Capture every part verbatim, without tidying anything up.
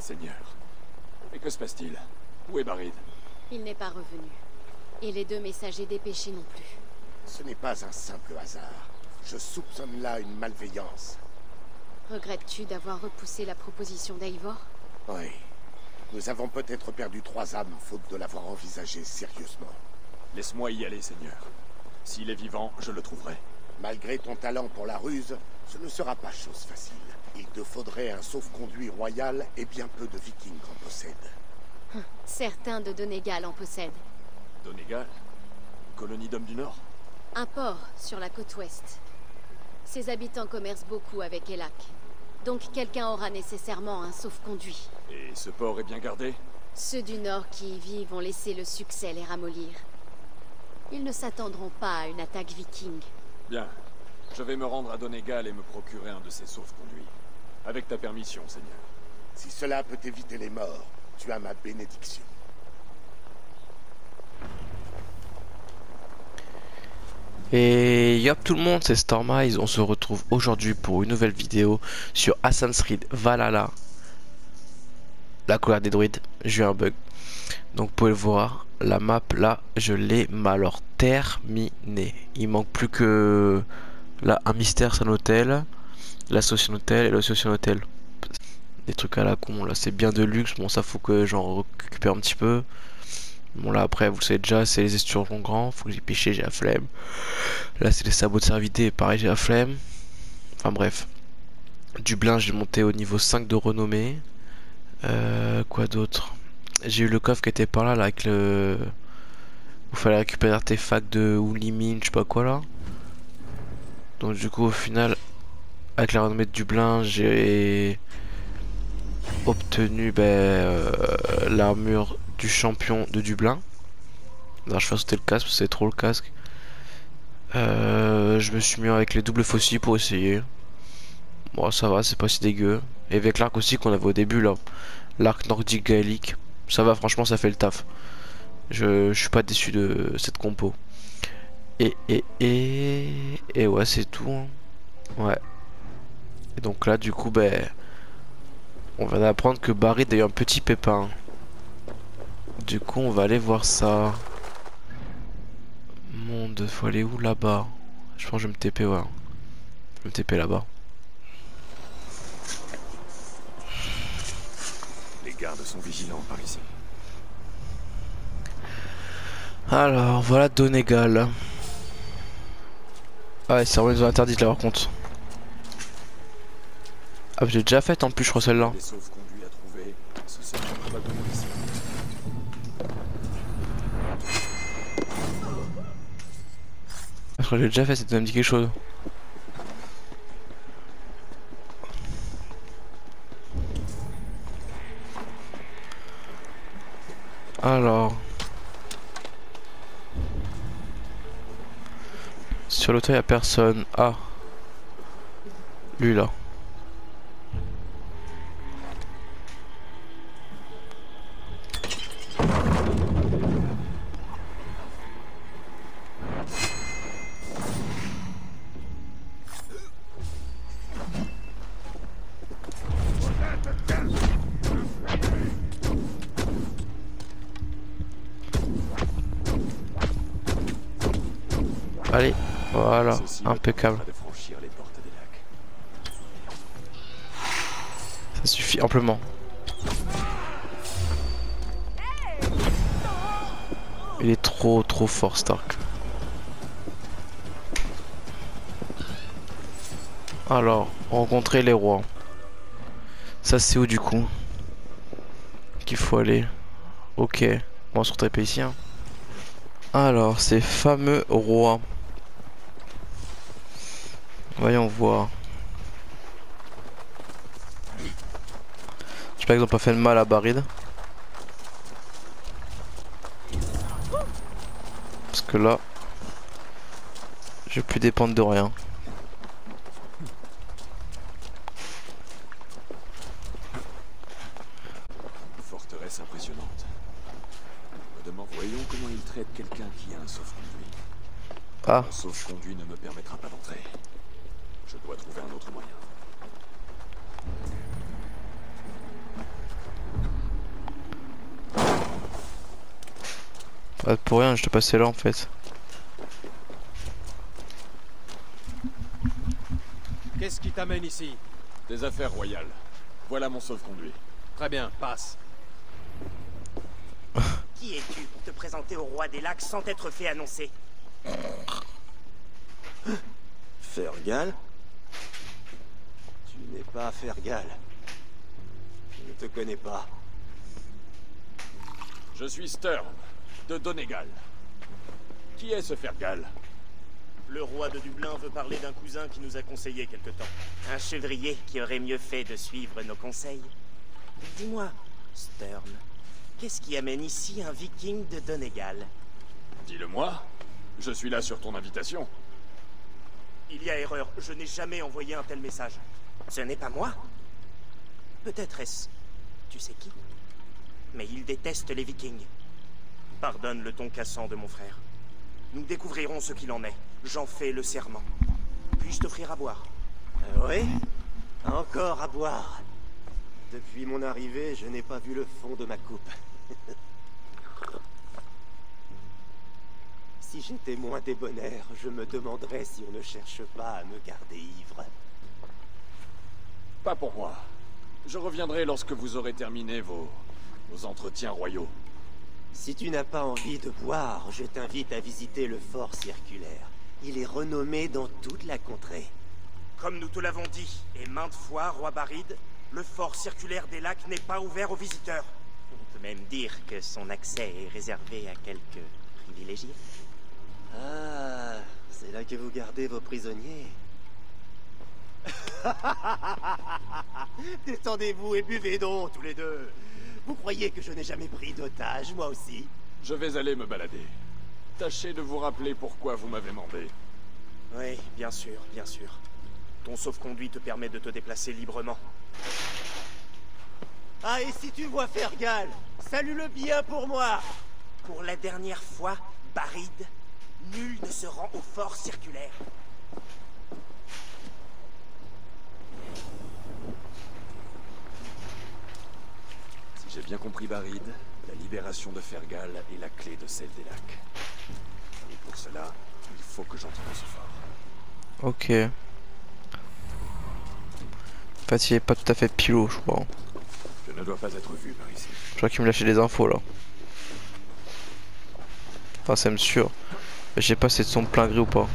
Seigneur. Et que se passe-t-il? Où est Barid? Il n'est pas revenu. Et les deux messagers dépêchés non plus. Ce n'est pas un simple hasard. Je soupçonne là une malveillance. Regrettes-tu d'avoir repoussé la proposition d'Eivor? Oui. Nous avons peut-être perdu trois âmes, faute de l'avoir envisagé sérieusement. Laisse-moi y aller, Seigneur. S'il est vivant, je le trouverai. Malgré ton talent pour la ruse, ce ne sera pas chose facile. Il te faudrait un sauf-conduit royal et bien peu de vikings en possèdent. Certains de Donegal en possèdent. Donegal? Colonie d'hommes du Nord? Un port sur la côte ouest. Ses habitants commercent beaucoup avec Elac. Donc quelqu'un aura nécessairement un sauf-conduit. Et ce port est bien gardé? Ceux du Nord qui y vivent ont laissé le succès les ramollir. Ils ne s'attendront pas à une attaque viking. Bien. Je vais me rendre à Donegal et me procurer un de ces sauf-conduits. Avec ta permission, Seigneur. Si cela peut éviter les morts, tu as ma bénédiction. Et yop tout le monde, c'est Stormize. On se retrouve aujourd'hui pour une nouvelle vidéo sur Assassin's Creed Valhalla. La colère des druides, j'ai eu un bug. Donc vous pouvez le voir, la map là, je l'ai alors terminée. Il manque plus que là un mystère c'est un hôtel, l'association hôtel et l'association hôtel. Des trucs à la con, là c'est bien de luxe, bon ça faut que j'en récupère un petit peu. Bon là après vous le savez déjà, c'est les esturgeons grands, faut que j'ai pêché, j'ai la flemme. Là c'est les sabots de servité, pareil j'ai la flemme. Enfin bref. Dublin j'ai monté au niveau cinq de renommée. Euh, quoi d'autre? J'ai eu le coffre qui était par là, là avec le... Il fallait récupérer l'artefact de Ulimin, je sais pas quoi là. Donc du coup au final, avec la renommée de Dublin, j'ai obtenu ben, euh, l'armure du champion de Dublin. Alors je fais sauter le casque parce que c'est trop le casque. Euh, je me suis mis avec les doubles fossiles pour essayer. Bon ça va, c'est pas si dégueu. Et avec l'arc aussi qu'on avait au début là, l'arc nordique gaélique, ça va, franchement ça fait le taf. Je, je suis pas déçu de cette compo. Et et et et ouais c'est tout hein. Ouais. Et donc là du coup ben on va apprendre que Barid a eu un petit pépin. Du coup on va aller voir ça. Monde, faut aller où là-bas? Je pense que je vais me T P, ouais. Je vais me T P là-bas. Les gardes sont vigilants par ici. Alors voilà Donegal. Ah ouais, c'est vraiment une zone interdite là par contre. Ah j'ai déjà fait en plus je crois celle-là. Les sauf-conduits à trouver, ce sera probablement ici. Je crois que j'ai déjà fait, ça me dit quelque chose. Alors sur l'auto y'a personne. Ah lui là. Allez, voilà, impeccable. Ça suffit amplement. Il est trop trop fort Stark. Alors, rencontrer les rois. Ça c'est où du coup qu'il faut aller? Ok, on va se retaper ici hein. Alors, ces fameux rois. Voyons voir. J'espère qu'ils n'ont pas fait de mal à Barid. Parce que là, je vais plus dépendre de rien. Forteresse impressionnante. Voyons comment il traite quelqu'un qui a un sauf-conduit. Ah. Un sauf-conduit ne me permettra pas d'entrer. Je dois trouver un autre moyen. Pas pour rien, je te passais là en fait. Qu'est-ce qui t'amène ici? Des affaires royales. Voilà mon sauf-conduit. Très bien, passe. Qui es-tu pour te présenter au roi des lacs sans t'être fait annoncer? Fergal? Tu n'es pas Fergal. Je ne te connais pas. Je suis Stern, de Donegal. Qui est ce Fergal? Le roi de Dublin veut parler d'un cousin qui nous a conseillé quelque temps. Un chevrier qui aurait mieux fait de suivre nos conseils. Dis-moi, Stern, qu'est-ce qui amène ici un viking de Donegal? Dis-le-moi. Je suis là sur ton invitation. Il y a erreur, je n'ai jamais envoyé un tel message. Ce n'est pas moi? Peut-être est-ce... tu sais qui? Mais il déteste les vikings. Pardonne le ton cassant de mon frère. Nous découvrirons ce qu'il en est. J'en fais le serment. Puis-je t'offrir à boire? Ah oui? Encore à boire. Depuis mon arrivée, je n'ai pas vu le fond de ma coupe. Si j'étais moins débonnaire, je me demanderais si on ne cherche pas à me garder ivre. Pas pour moi. Je reviendrai lorsque vous aurez terminé vos... vos entretiens royaux. Si tu n'as pas envie de boire, je t'invite à visiter le fort circulaire. Il est renommé dans toute la contrée. Comme nous te l'avons dit, et maintes fois, roi Baride, le fort circulaire des lacs n'est pas ouvert aux visiteurs. On peut même dire que son accès est réservé à quelques privilégiés. Ah, c'est là que vous gardez vos prisonniers. Détendez-vous et buvez donc, tous les deux. Vous croyez que je n'ai jamais pris d'otage, moi aussi? Je vais aller me balader. Tâchez de vous rappeler pourquoi vous m'avez mandé. Oui, bien sûr, bien sûr. Ton sauf-conduit te permet de te déplacer librement. Ah, et si tu vois Fergal, salue-le bien pour moi. Pour la dernière fois, Baride, nul ne se rend au fort circulaire. Si j'ai bien compris Baride, la libération de Fergal est la clé de celle des lacs. Et pour cela, il faut que j'entre dans ce fort. Ok. En fait, il est pas tout à fait pilot, je crois. Je ne dois pas être vu par ici. Je crois qu'il me lâchait des infos là. Enfin, c'est me sûr. Je sais pas si c'est de son plein gré ou pas.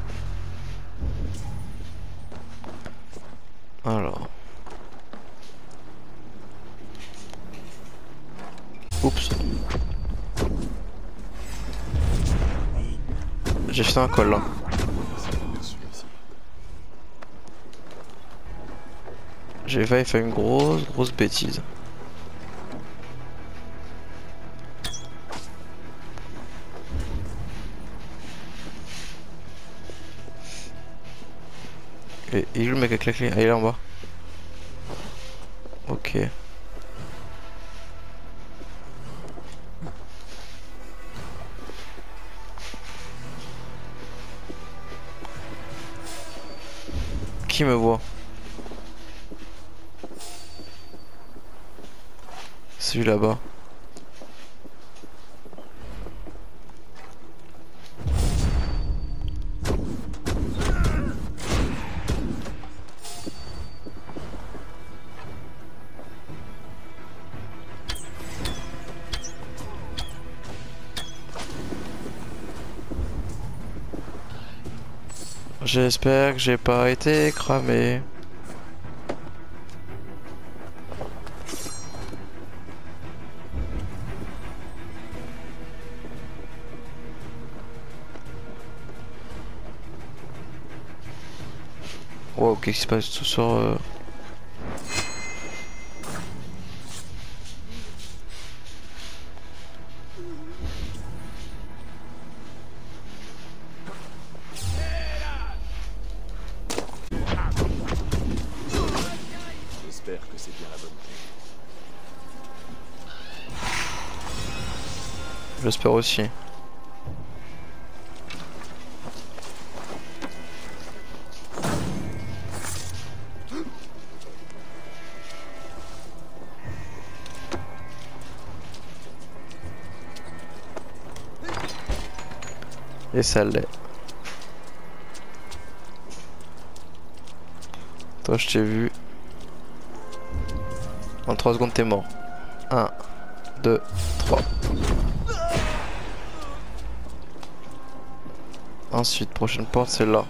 Alors. Oups. J'ai fait un col là. J'ai failli faire une grosse grosse bêtise. Et il est où le mec avec la clé? Ah, il est là en bas. Ok. Qui me voit? Celui là-bas. J'espère que j'ai pas été cramé. Wow, qu'est-ce qui se passe tout sur... Euh... J'espère que c'est bien la bonne clé. J'espère aussi. Et ça l'est. Toi je t'ai vu. En trois secondes t'es mort. un, deux, trois. Ensuite, prochaine porte, c'est là.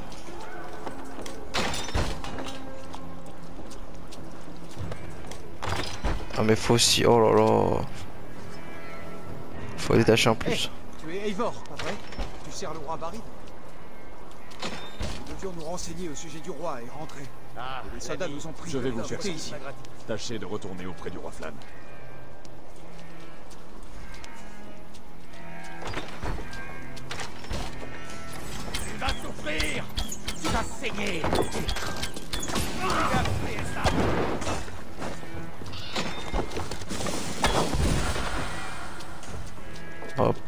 Ah mais faut aussi, oh là là. Faut détacher en plus. Hey, tu es Eivor, pas vrai? Tu sers le roi Barid? Nous devions nous renseigner au sujet du roi et rentrer. Ah, les soldats nous ont pris. Je vais vous chercher ici. Tâchez de retourner auprès du roi Flan. Tu vas souffrir. Tu vas saigner. Hop.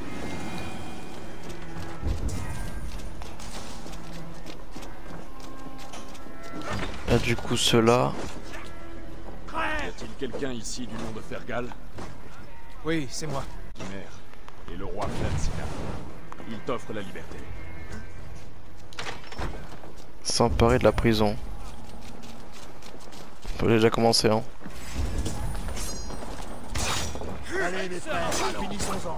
Et du coup ceux-là. Y a-t-il quelqu'un ici du nom de Fergal? Oui, c'est moi. Mère. Et le roi Flan c'est là. Il t'offre la liberté. S'emparer de la prison. J'ai déjà commencé hein. Allez les frères, finissons-en.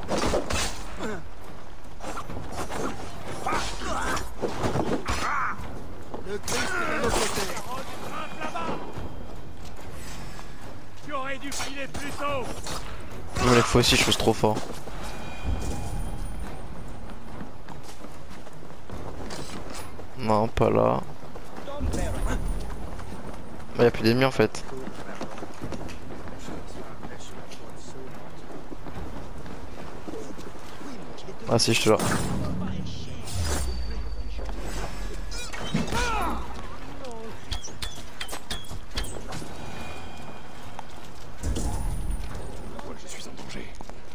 Le Christ est de notre côté. Tu aurais dû filer plus tôt. Mais les fois aussi je suis trop fort. Non pas là. Il n'y a plus d'ennemis en fait. Ah si je te là. Je suis en danger.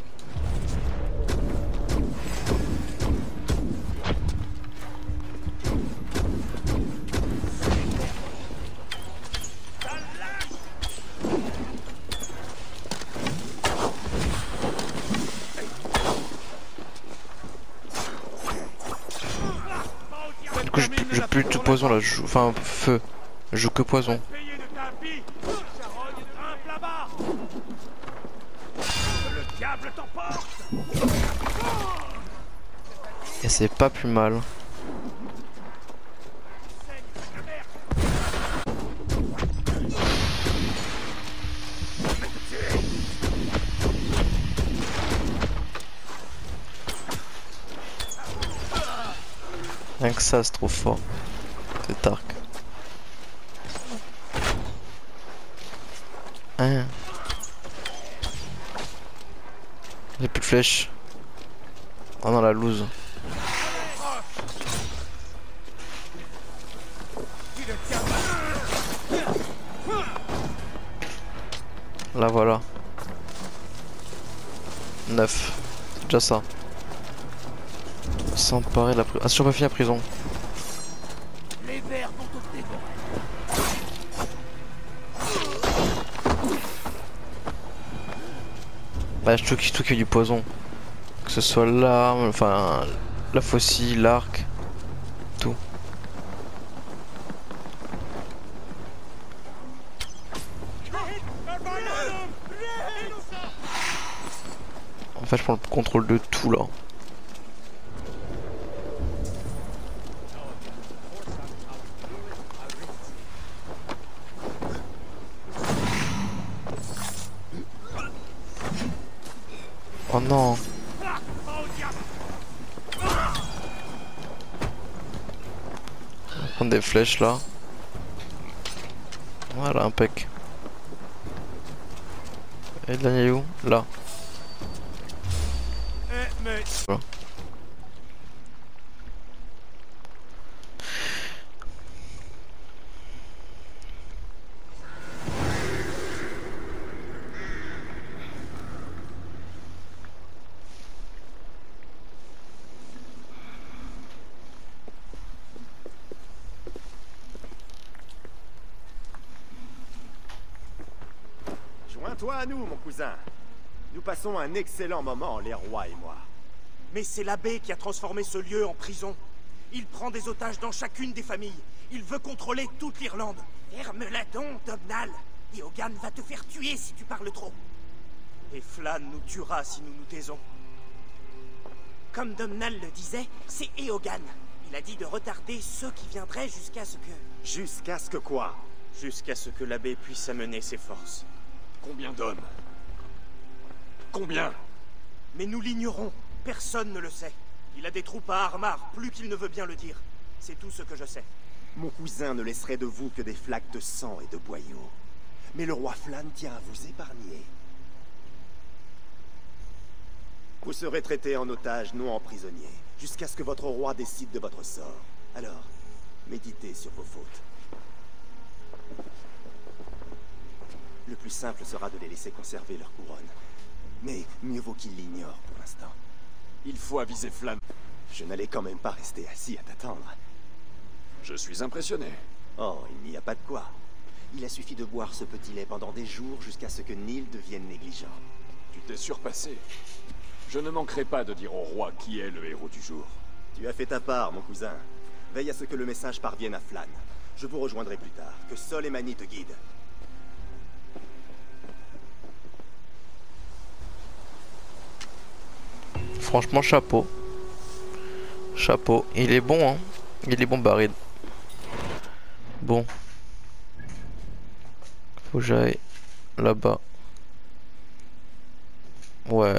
Du coup je, je plus tout poison là, je joue, enfin feu. Je joue que poison. Payé de ta vie. Charogne grimpe là-bas. Que le diable t'emporte. Et c'est pas plus mal. Rien que ça c'est trop fort. C'est arc. Hein. J'ai plus de flèches. Oh non la loose. Là voilà. neuf. C'est déjà ça. S'emparer de la prison. Ah, c'est toujours pas fini la prison. Les vers vont te dévorer. Bah, je trouve qu'il y a du poison. Que ce soit l'arme, enfin, la faucille, l'arc, tout. En fait, je prends le contrôle de tout là. Oh non. On va prendre des flèches là. Voilà, impec. Et de l'année où? Là. Voilà. Joins-toi à nous, mon cousin. Nous passons un excellent moment, les rois et moi. Mais c'est l'abbé qui a transformé ce lieu en prison. Il prend des otages dans chacune des familles. Il veut contrôler toute l'Irlande. Ferme-la donc, Domhnall. Eogan va te faire tuer si tu parles trop. Et Flann nous tuera si nous nous taisons. Comme Domhnall le disait, c'est Eogan. Il a dit de retarder ceux qui viendraient jusqu'à ce que... Jusqu'à ce que quoi? Jusqu'à ce que l'abbé puisse amener ses forces. Combien d'hommes? Combien? Mais nous l'ignorons. Personne ne le sait. Il a des troupes à Armar, plus qu'il ne veut bien le dire. C'est tout ce que je sais. Mon cousin ne laisserait de vous que des flaques de sang et de boyaux. Mais le roi Flann tient à vous épargner. Vous serez traité en otage, non en prisonnier, jusqu'à ce que votre roi décide de votre sort. Alors, méditez sur vos fautes. Le plus simple sera de les laisser conserver leur couronne. Mais mieux vaut qu'ils l'ignorent pour l'instant. Il faut aviser Flann. Je n'allais quand même pas rester assis à t'attendre. Je suis impressionné. Oh, il n'y a pas de quoi. Il a suffi de boire ce petit lait pendant des jours jusqu'à ce que Neil devienne négligent. Tu t'es surpassé. Je ne manquerai pas de dire au roi qui est le héros du jour. Tu as fait ta part, mon cousin. Veille à ce que le message parvienne à Flann. Je vous rejoindrai plus tard. Que Sol et Mani te guident. Franchement, chapeau. Chapeau. Il est bon, hein. Il est bon, Barid. Bon. Faut que j'aille là-bas. Ouais.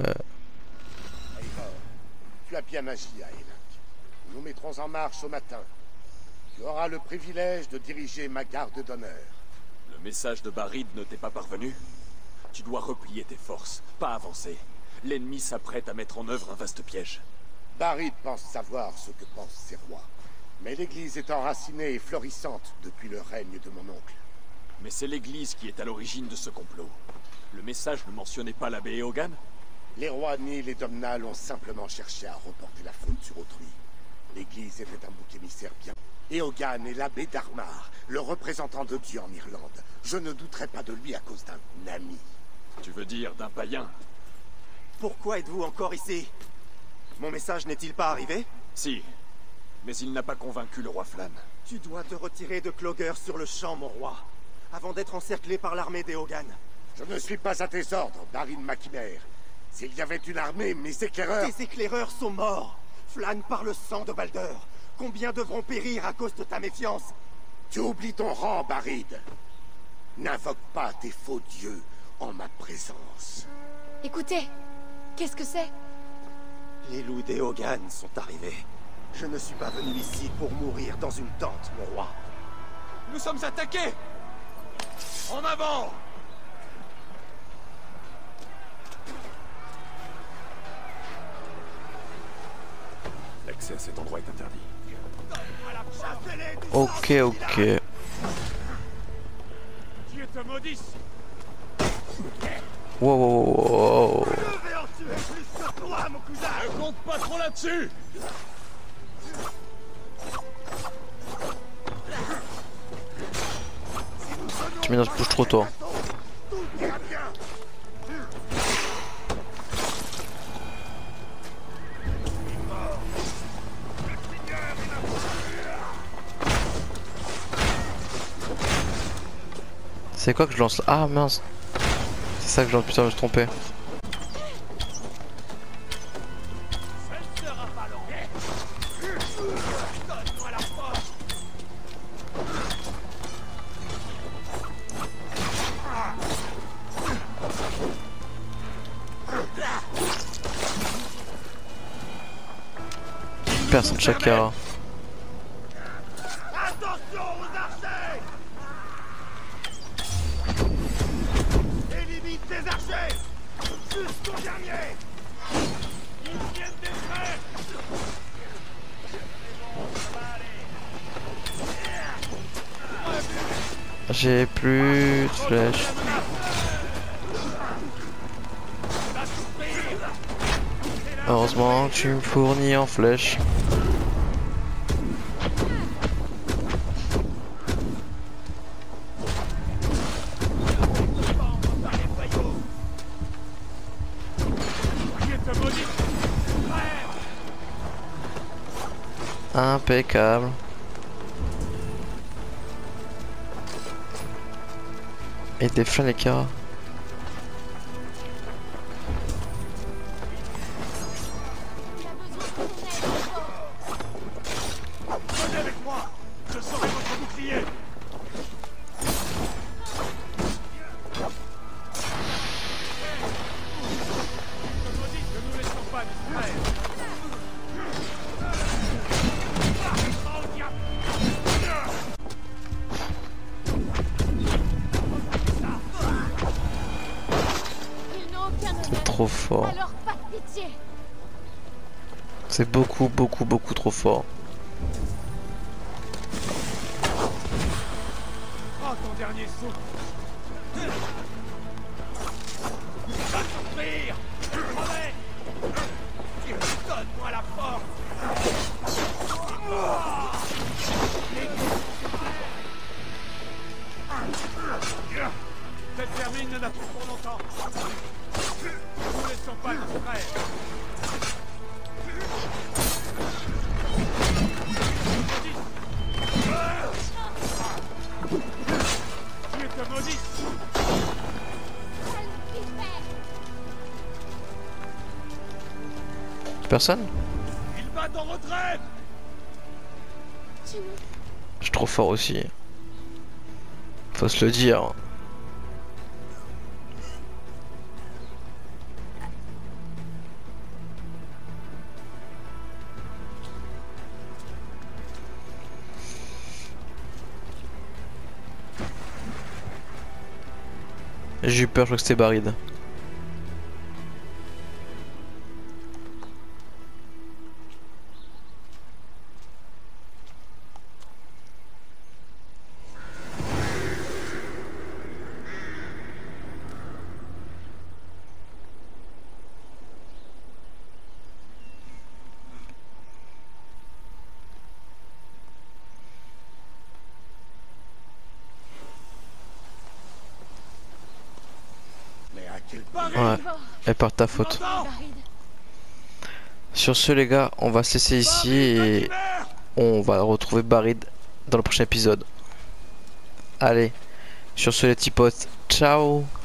Tu as bien agi, Aelak. Nous nous mettrons en marche au matin. Tu auras le privilège de diriger ma garde d'honneur. Le message de Barid ne t'est pas parvenu? Tu dois replier tes forces, pas avancer. L'ennemi s'apprête à mettre en œuvre un vaste piège. Barid pense savoir ce que pensent ses rois. Mais l'église est enracinée et florissante depuis le règne de mon oncle. Mais c'est l'église qui est à l'origine de ce complot. Le message ne mentionnait pas l'abbé Eogan? Les rois Neil et Domhnall ont simplement cherché à reporter la faute sur autrui. L'église était un bouc émissaire bien. Eogan est l'abbé d'Armar, le représentant de Dieu en Irlande. Je ne douterai pas de lui à cause d'un ami. Tu veux dire d'un païen? Pourquoi êtes-vous encore ici? Mon message n'est-il pas arrivé? Si, mais il n'a pas convaincu le roi Flann. Tu dois te retirer de Clogher sur le champ, mon roi, avant d'être encerclé par l'armée d'Eogan. Je ne suis pas à tes ordres, Barid Makimer. S'il y avait une armée, mes éclaireurs... Tes éclaireurs sont morts. Flann par le sang de Baldur. Combien devront périr à cause de ta méfiance? Tu oublies ton rang, Barid. N'invoque pas tes faux dieux en ma présence. Écoutez, qu'est-ce que c'est? Les loups d'Eogan sont arrivés. Je ne suis pas venu ici pour mourir dans une tente, mon roi. Nous sommes attaqués! En avant! L'accès à cet endroit est interdit. Ok, ok. Dieu te maudisse! Wow, wow, wow. Je vais en tuer plus que toi, mon cousin! Ne compte pas trop là-dessus! Tu mets dans ce bouge trop toi. C'est quoi que je lance? Ah mince. C'est ça que je lance, putain, je me suis trompé. Personne Chakra. Attention aux archers! Élimine tes archers! Jusqu'au dernier! Ils viennent d'être... J'ai plus de flèches. Heureusement que tu me fournis en flèches. Impeccable. Et des flingues les cas. Venez avec moi. Je serai votre bouclier. Trop fort. Alors pas de pitié. C'est beaucoup, beaucoup, beaucoup trop fort. Oh, ton dernier saut. Va souffrir. Promets. Donne-moi la force. Cette vermine ne n'a plus pour longtemps. Ne nous laissons pas nous distraire. Tu es te maudit. Personne? Il va en retraite. Je suis trop fort aussi. Faut se le dire. J'ai eu peur, je crois que c'était Baride. Ouais, et par ta faute. Sur ce les gars, on va se laisser ici et on va retrouver Baride dans le prochain épisode. Allez, sur ce les petits potes, ciao.